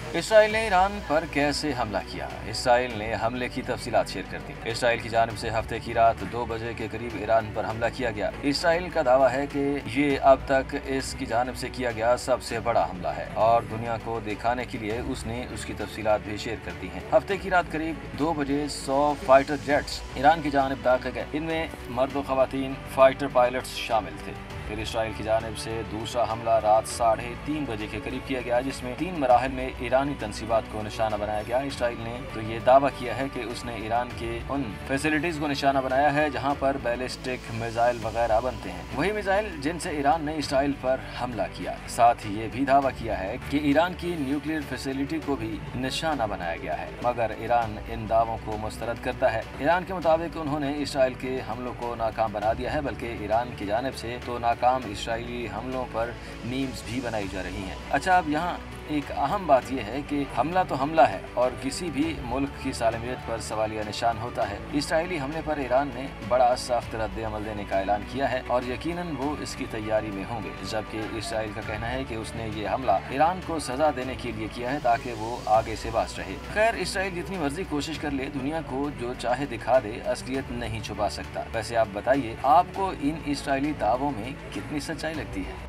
Israel ने Iran पर कैसे हमला किया? इसराइल ने हमले की तफसीलात शेयर कर दी। इसराइल की जानिब से हफ्ते की रात 2 बजे के करीब ईरान पर हमला किया गया। इसराइल का दावा है कि ये अब तक इसकी जानिब से किया गया सबसे बड़ा हमला है और दुनिया को दिखाने के लिए उसने उसकी तफसीलात भी शेयर कर दी हैं। हफ्ते की रात करीब 2 बजे 100 फाइटर जेट्स ईरान की जानिब दाखिल गए। इनमें मर्द व खवातीन फाइटर पायलट्स शामिल थे। फिर इसराइल की जानिब से दूसरा हमला रात 3:30 बजे के करीब किया गया, जिसमें 3 मराहल में ईरानी तंसीबात को निशाना बनाया गया। इसराइल ने तो ये दावा किया है कि उसने ईरान के उन फैसिलिटीज को निशाना बनाया है जहां पर बैलिस्टिक मिसाइल वगैरह बनते हैं, वही मिसाइल जिनसे ईरान ने इसराइल पर हमला किया। साथ ही ये भी दावा किया है कि ईरान की न्यूक्लियर फैसिलिटी को भी निशाना बनाया गया है, मगर ईरान इन दावों को मुस्तरद करता है। ईरान के मुताबिक उन्होंने इसराइल के हमलों को नाकाम बना दिया है, बल्कि ईरान की जानिब से तो नाकाम इसराइली हमलों पर मीम्स भी बनाई जा रही हैं। अच्छा, अब यहाँ एक अहम बात यह है कि हमला तो हमला है और किसी भी मुल्क की सालमियत पर सवालिया निशान होता है। इसराइली हमले पर ईरान ने बड़ा सख्त रद्द अमल देने का ऐलान किया है और यकीनन वो इसकी तैयारी में होंगे, जबकि इसराइल का कहना है कि उसने ये हमला ईरान को सजा देने के लिए किया है ताकि वो आगे से बाज रहे। खैर, इसराइल जितनी मर्जी कोशिश कर ले, दुनिया को जो चाहे दिखा दे, असलियत नहीं छुपा सकता। वैसे आप बताइए, आपको इन इसराइली दावों में कितनी सच्चाई लगती है?